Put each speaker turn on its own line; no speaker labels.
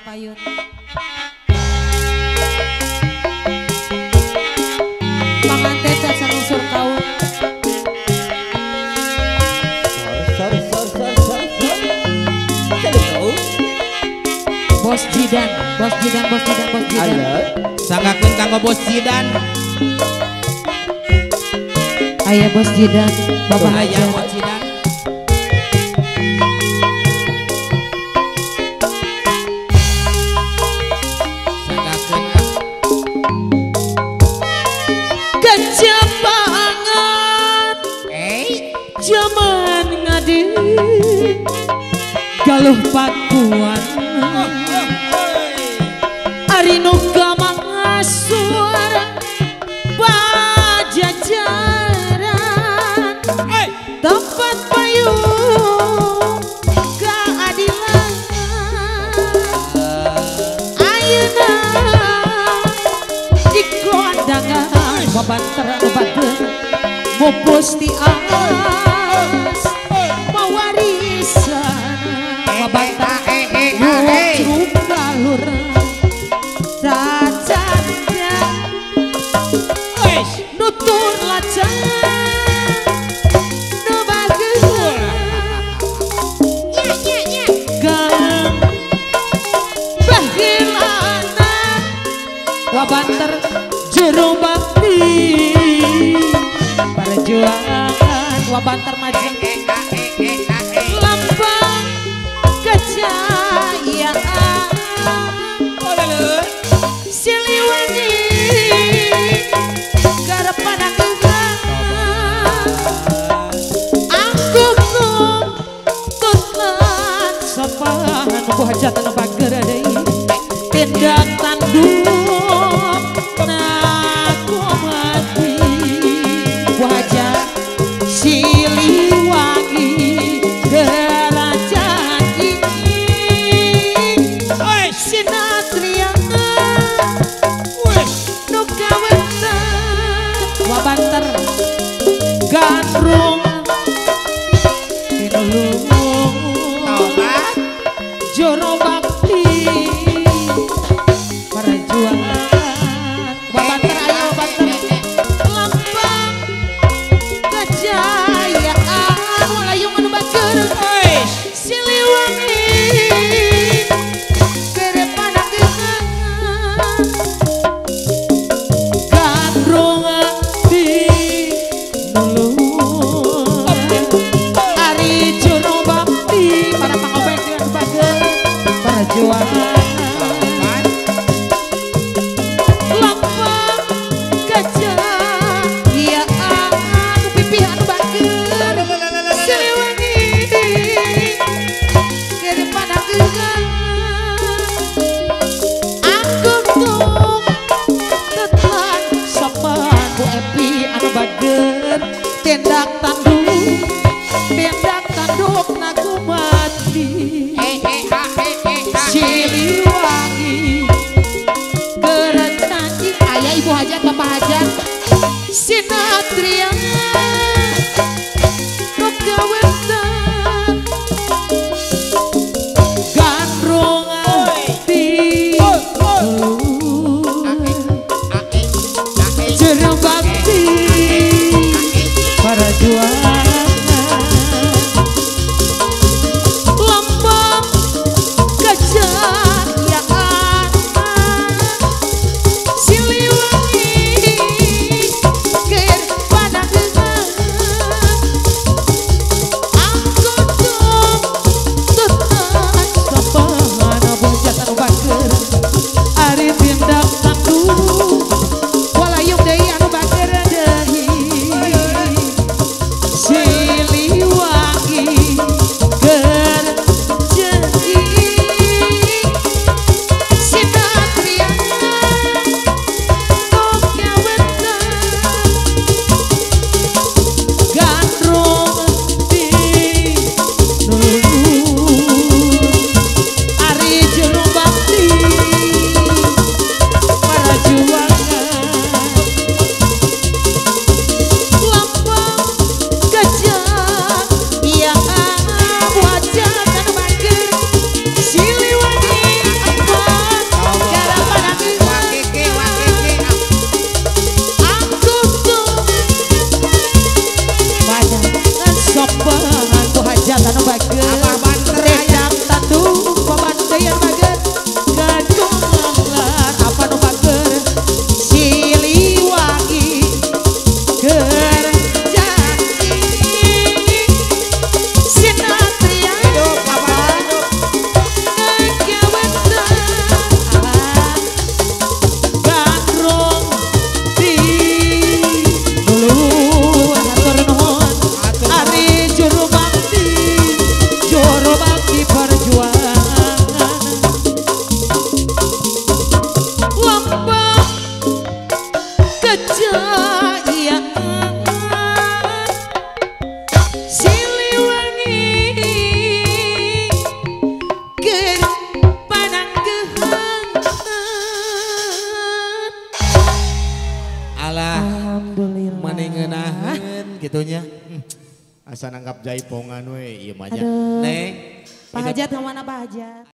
payun. Panganten cacan unsur kaum. Bos Jidan, Bos Jidan, Bos Jidan, Bos Jidan.
Sanggakeun kanggo Bos Jidan.
Aya Bos Jidan, Bapak
Aya
Hajar.
Bos Jidan. Sanggakeun
Kejapangan jaman ngadi galuh pakuan ari nu gamang suara pajajaran tempat payung keadilan ayeuna di kondangan babanter bageun mupus ti as mawarisan babanter nutruk galur cacatnya nutur lacan nu bageun gang bahilana wabanter jero bakti perjuangan wabanter maju lambang kejayaan Siliwangi garepan anggukan anggukum tutlan sopan buhajatan pager deui tindak tanduk naku mati buhajat Siliwangi derajat ini sinatria wabanter gandrung tinulung taubat joro bakti perjuangan wabanter ayo wabanter lambang kejayaan walayung anu bageun Siliwangi kedepan anggeun gandrung Ari Juru Bakti para pangobek dengan bageun perjuangan lambang kejayaan pipihan bageun Siliwangi kedepan anggeun anggung tetlan sopan Bu Epi anu bageun tindak tanduk naku mati Siliwangi
Allah
Alhamdulillah.
meningeunaheun gitunya. Asa nanggap jaipongan we ieu mah nya.
Aduh.
Neng.
Pak Hajat kemana Pak Hajat?